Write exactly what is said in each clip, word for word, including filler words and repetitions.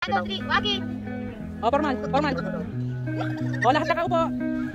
one, two, three, walking. Oh, formal, formal. Oh, lahat na po.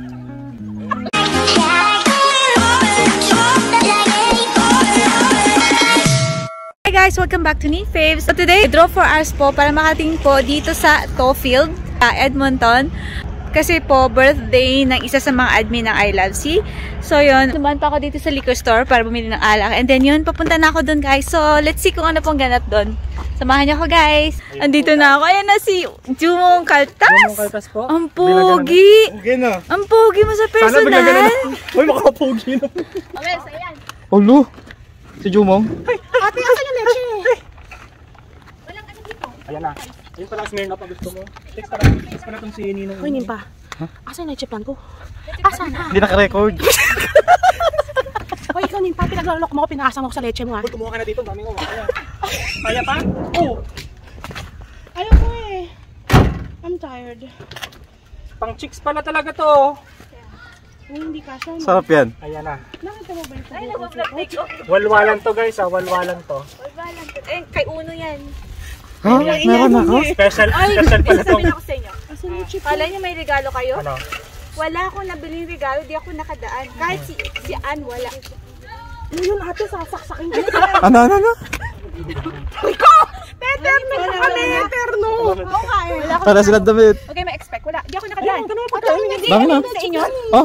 Hi guys, welcome back to Neat Faves. So today, I drove four hours po para makating po dito sa Tofield, uh, Edmonton. Kasi po, birthday ng isa sa mga admin ng I Love C. So yun, dumaan pa ako dito sa liquor store para bumili ng alak. And then yun, papunta na ako dun guys. So let's see kung ano pong ganap dun. Samahan niyo ako guys. Andito na ako. Ayan na si Jumong Kaltas. Jumong Kaltas po. Ang pogi. Pogi na. Ang pogi mo sa personal. Uy, makapogi na. Okay, so ayan. Olo. Si Jumong. Ay, ate, asan yung leche? Walang ano dito. Ayan na. Ayun pala, Smirnoff pa gusto mo. Text pa na. Text pa na itong si Ninong. Hoy, Ninpa. Asan yung leche plan ko? Asan na? Hindi naka-record. Hoy, ikaw Ninpa, pinaglalok mo ako, pinakasama ko sa leche mo ha. Uy, kumuha ka na dito. Dami ko. Kaya. Kaya pa? Oo. Ayaw ko eh. I'm tired. Pang chicks pala talaga to. Ay, hindi kasha. Sarap yan. Ayan na. Nakita mo ba ito? Ay, nag-vlog. Walwalan to guys ha. Walwalan to. Walwalan to. Eh, kay Uno yan. Ha? Meron ako? Special. Special pala to. Sabihin ako sa inyo. Kala niyo may regalo kayo? Ano? Wala akong nabiling regalo, di ako nakadaan. Kahit si, si Ann, wala. Ano yun ate, sasaksakin ko. Ano, ano, ano? Ikaw! Teterno ka kami, Teterno! Oo nga eh. Para sila damit. Okay, may expect. Wala. Di ako nakadaan. Hindi, Dami na. sa inyo? Oh?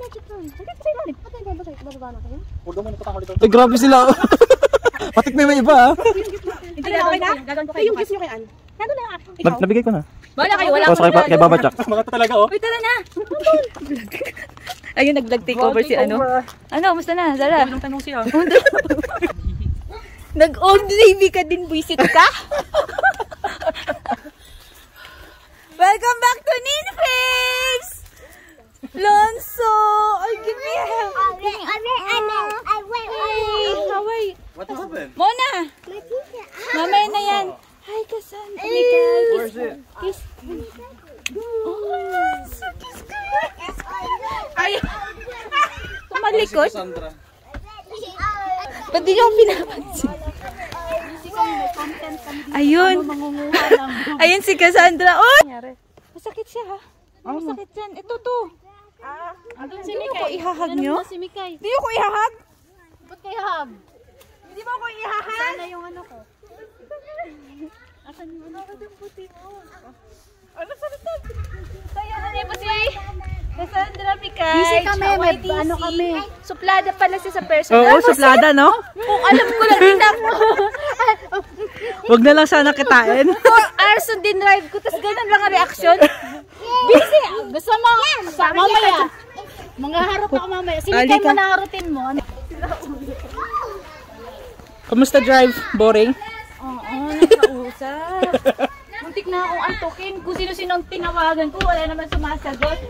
Ay, grabe sila. Patik na yung iba ha. Hindi na okay na? Gagawin ko kayo. Yung gift nyo kay Ann. Nandun na ako. Ikaw? Nabigay ko na. Wala kayo, wala O, sa kay, kay Baba Jack. Mga to talaga oh. Uy, tara na! Ayun, nag-vlog takeover si ano. Ano, musta na? Zara? Anong tanong siya? Nag-old lady ka din, buisit ka? Welcome back to Neat Faves! Lonso! Ay, give me a hug. Give me a Hawaii. What happened? Mona! Mamaya na yan. Hi, Kasan. Kumikay. Where's it? Kiss. Oh, so kiss ka. Kiss ka. Ay. Tumalikot. Sandra. Ba't di niyo ako pinapansin? Ayun. Ayun si Cassandra. Oh! Masakit siya ha. Masakit yan. Ito to. Hindi niyo ko ihahag niyo? Hindi niyo ko ihahag? Ba't kayo hab? Hindi mo ko ihahag? Sana yung ano ko. Asan yung ano ko yung puti mo? Ano sa rin? Kaya na niya po si Cassandra Picay. Busy kami, may ano kami. Suplada pala siya sa personal. Oo, suplada no? Kung alam ko lang din ako. Wag na lang sana kitain. four hours on din drive ko, tapos ganun lang ang reaction. Busy! Gusto mo? Sa mamaya. Mga harap ako mamaya. Sinikan mo na harutin mo. Kamusta drive? Boring? Oo, nakausap. Muntik na akong antukin. Kung sino-sinong tinawagan ko, wala naman sumasagot.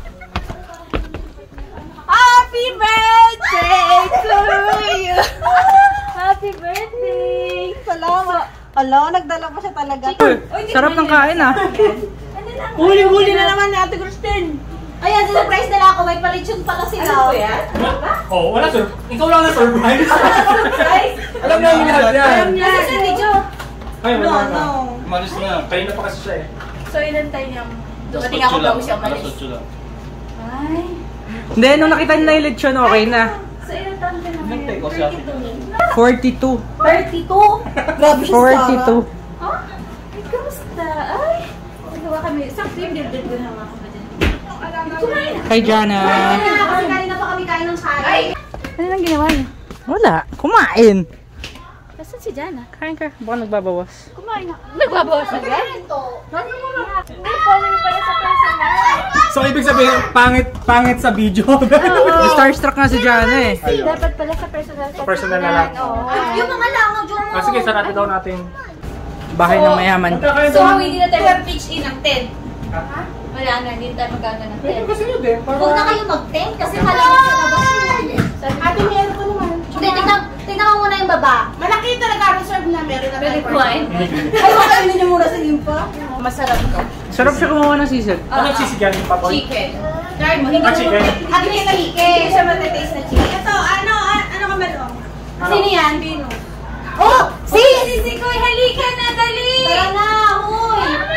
Happy birthday to you! Happy birthday! Salamat. Ala, nagdala pa siya talaga. Sarap ng kain ah. Huli-huli na naman ni Ate Kristen. Ayan, surprise nila ako. May palitsyon pala sila. Ano po yan? Oh, wala sir. Ikaw lang na surprise. Surprise? Alam na yung lahat yan. Alam niya. Kasi sa video. Ay, No, wala na. no. Umalis na. Kain na pa kasi siya eh. So, inantay niya. Dumating ako bago siya umalis. Ay. Hindi, nung nakita nila yung lechon, okay na. So, ilan taon ka na ngayon? forty-two. thirty-two? Grabe siya, forty-two. Oh? Ay, kamusta? Ay. Nagawa kami. Sakto yung dildil ko na mga kamadyan. Kumain na. Kay Jana. Kasi kanina pa kami kain ng sari. Ano lang ginawa niyo? Wala. Kumain. Nasaan si Jana? Kain ka. Baka nagbabawas. Kumain na. Nagbabawas na ba? Ay, following pala sa personal. So, ibig sabihin, pangit pangit sa video. Starstruck nga si Jana eh. Dapat pala sa personal. Sa personal na lang. Oo. Yung mga langaw, Jom. Ah, sige, sarado daw natin. Bahay ng mayaman. So, hindi na tayo mag-pitch in ng tent. Ha? Wala na, hindi tayo mag-gana ng tent. Kasi nyo din. Huwag na kayo mag-tent kasi malamig sa labas. Ate, meron ko naman. Hindi, tignan, tignan mo muna yung baba. Malaki talaga reserve na meron na Very fine. Ay, makainin niyo muna sa limpa. Masarap to. Sarap siya kumuha ng sisig. Ano sisigan yung papoy? Chicken. Try mo, hindi Ah, chicken. At may chicken. Hindi siya matataste na chicken. Ito, ano, ano ka malong? Sino yan? Bino. Oh! Si! Si Sikoy, halika na, dali! Tara na, huy!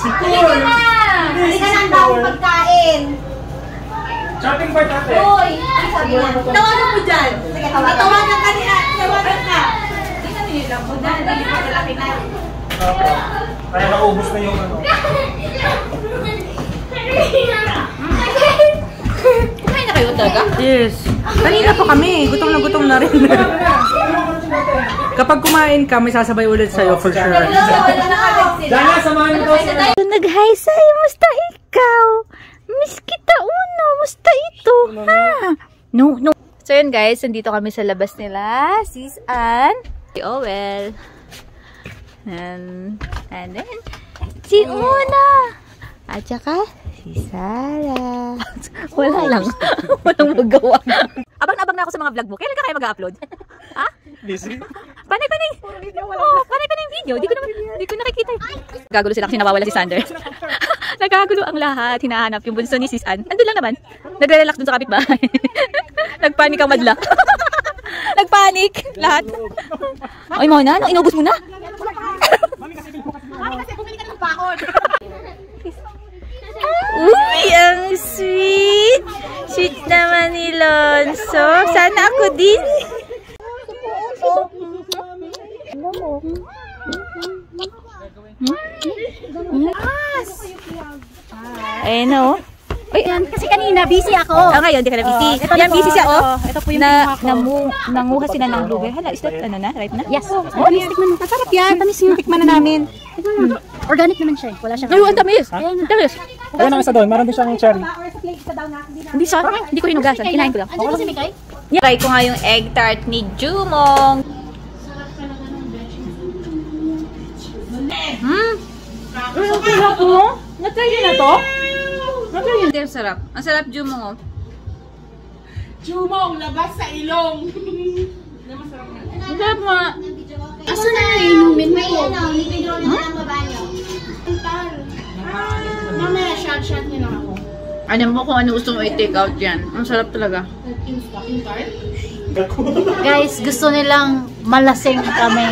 Halika na! Halika na ang daong pagkain. Shopping part natin. Uy! Sabi na. Tawagan mo dyan. Sige, tawagan ka niya. Tawagan ka. Hindi kami yun lang mo dyan. Hindi mo malaki na. Okay. Kaya naubos na yung ano. Kumain na kayo talaga? Yes. Kanina pa kami. Gutom na gutom na rin. Kapag kumain ka, may sasabay ulit sa'yo for sure. Dana, samahan mo daw sila. Nag-hi sa'yo, musta ikaw? Miss kita, Uno, musta ito? Ha? No, no. So yun guys, nandito kami sa labas nila. Sis Ann, si Owel, and, and then, si Una, at saka, si Sarah. Wala lang. Walang magawa. Abang na abang na ako sa mga vlog mo. Kailan ka kayo mag-upload? Ha? Busy? Panay-panay. Oo, panay-panay yung video. Di ko naman, di ko nakikita. Gagulo sila kasi nawawala si Sander. Nagagulo ang lahat. Hinahanap yung bunso ni Sis Ann. Andun lang naman. Nagre-relax dun sa kapitbahay. Nagpanik ang madla. Nagpanik. Lahat. Ay, mo na. Inubos mo na. Uy, ang sweet. Sweet naman ni Lonso. Sana ako din. Ayun o. Ay, Kasi kanina, busy ako. ah, ngayon, di ka na busy. ito Yan, na po, busy siya, oh. ito. Ito po yung na, kinuha ko. namu, nanguha sila ng blueberry. Hala, is that, ano na, ripe na? Yes. Oh, tamis, tikman mo. Masarap yan. Tamis yung tikman na namin. Hmm. Organic naman siya. Wala siyang... Ay, ang tamis. Ang tamis. Ayun ang isa doon. Meron din siyang cherry. Hindi siya, hindi ko hinugasan. Kinain ko lang. Andiyan ba si Mikay? Try ko nga yung egg tart ni Jumong. Hmm. Ang sarap mo? Na-try nyo na to? Na-try yun. Ang sarap. Ang sarap Jumong, oh. Jumong, labas sa ilong. Ang sarap nga. Asa na inumin mo? Ano, nipidro na ng babanyo. Mamaya, shot-shot niyo lang ako. Alam mo kung ano gusto mo i-take out yan. Ang sarap talaga. Guys, gusto nilang malasing kami.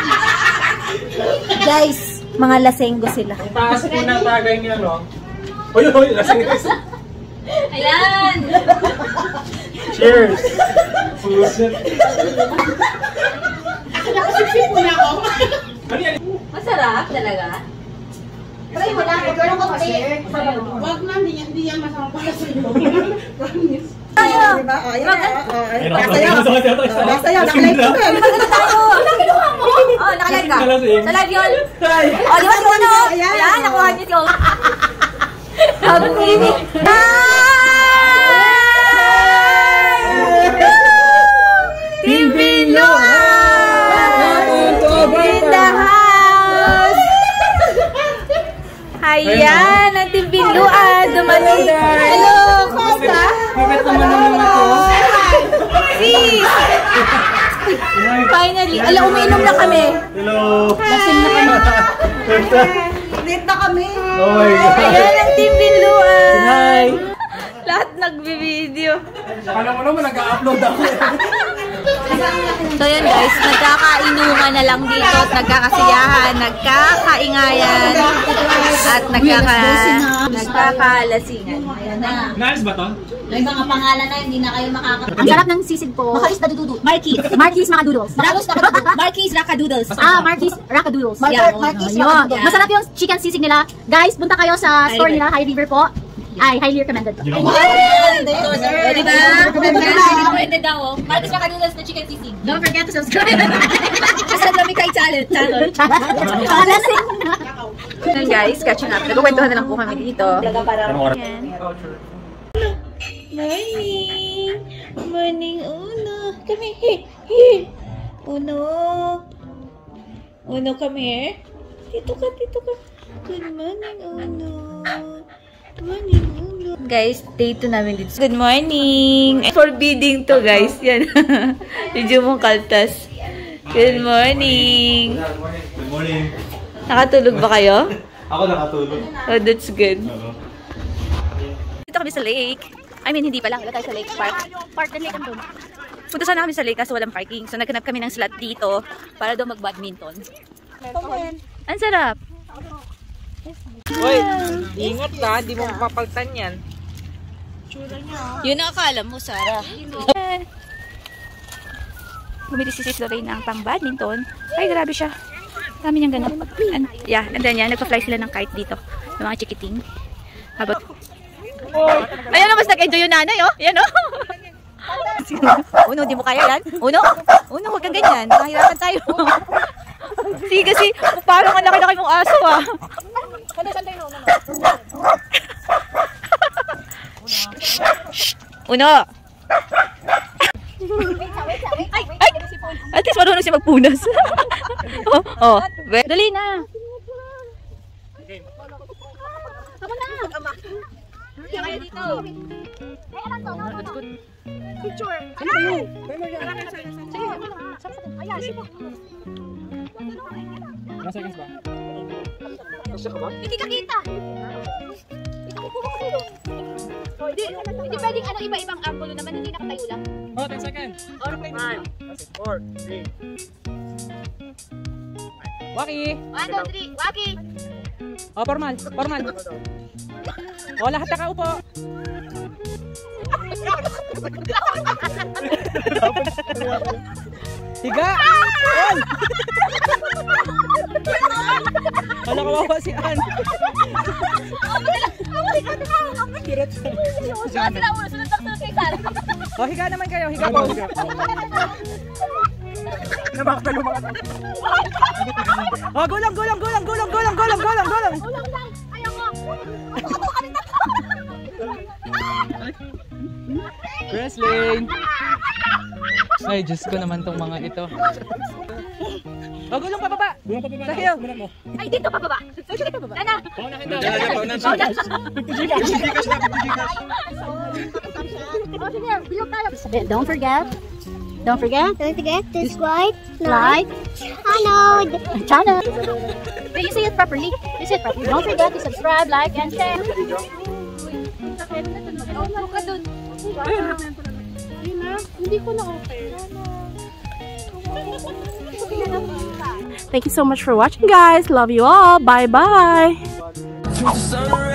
Guys, mga lasenggo sila. Ang taas po ng tagay niya, no? Uy, uy, lasing ito. Ayan! Cheers! Pusit. Nakasipsip po na ako. Ano yan? Masarap talaga. Try mo lang, ikaw lang ko share. Wag na, hindi yan, hindi yan masama para sa iyo. Promise. Tayo! Basta yan, nakalive ko na. Ano kinuha mo? Oh, nakalive ka. Sa live yun. Oh, di ba si Uno? Ayan, nakuha niyo si Uno. Sabi ko yun eh. Team Pino! In the house! Ayan, ang Team Pinuan. Dumating. Hello, kumusta? Bakit naman naman ito? Sis! Finally. Ala, umiinom na kami. Hello! Lasing na kami. Late na kami. Oy! Ayan ang Team Pinuan. Hi! Lahat nagbibideo. Alam mo naman, nag-upload ako. So yun guys, nagkakainuman na lang dito at nagkakasiyahan, nagkakaingayan at nagkaka nagkakalasingan. Ayan na. Nice ba to? May mga pangalan na hindi na kayo makaka... Ang sarap ng sisig po. Makalis na dududu. Marquis. Marquis Macadoodles. Marquis Racadoodles. Ah, Marquis Racadoodles. Mar- Yeah. Marquis Yun. Racadoodles. Masarap yung chicken sisig nila. Guys, punta kayo sa store nila, High River po. Ay, highly recommended. O diba? Recommended daw oh. Marcos Racadoodles na chicken sisig. Don't forget to subscribe. Kasal kami kay challenge. Lasing na. Yan guys, catching up. Nagkukwentuhan na lang po kami dito. Anong oras? Yan. Morning! Morning, Uno! Come here! Here! Uno! Uno, come here! Dito ka, dito ka! Good morning, Uno! Good morning, Uno! Guys, day two namin dito. Good morning! Forbidding to, guys. Yan. Medyo mong kaltas. Good morning! Good morning. Nakatulog ba kayo? Ako nakatulog. Oh, that's good. Oo. Dito kami sa lake. I mean, hindi pala. Wala tayo sa lake park. Park na late ang doon. Punta sana kami sa lake kasi walang parking. So, naghanap kami ng slot dito para daw mag-badminton. Ang sarap. Uy, ingat ka, di mo mapapaltan yan. Yun ang akala mo, Sarah. Bumili si Sis Lorraine ng pang badminton. Ay, grabe siya. Dami niyang ganun. And, yeah, and then yan, nagpa-fly sila ng kite dito. Yung mga chikiting. Habang... Ayan o, mas nag-enjoy yung nanay, oh. Ayan, oh. Uno, di mo kaya yan? Uno? Uno, huwag kang ganyan. Mahirapan tayo. Sige kasi, parang ang laki-laki mong aso, ah. Uno! Ay! Ay! At least marunong siya magpunas. Oh, oh. Dali na! Tama na! Kaya dito. Ay, alam to, no, no, no. Picture. Ayan! Ayan, sipok. Nasa seconds ba? Hindi ka kita. Hindi, hindi pwedeng ano, iba-ibang angulo naman, hindi nakatayo lang. Oh, ten seconds. five, four, three. Waki! one, two, three, Waki! Oh, formal, formal. Oh, lahat nakaupo. Higa! An! Wala kawawa si An. Oh, higa naman kayo, higa po. Nabakal yung mga tao. Oh, gulang, gulang, gulang, gulang, gulang, gulang, gulang, gulang. Ulang lang! Ayaw mo! Wrestling! Ay, Diyos ko naman tong mga ito. Oh, gulong pa baba! Gulong pa baba! Sa hill! Ay, dito pa baba! Dito pa baba! Nana! Paunahin daw! Paunahin daw! Don't forget, don't forget, don't forget to subscribe, like, channel, channel. You say it properly. You say it properly. Don't forget to subscribe, like, and share. Hindi ko na okay. Thank you so much for watching, guys. Love you all. Bye bye.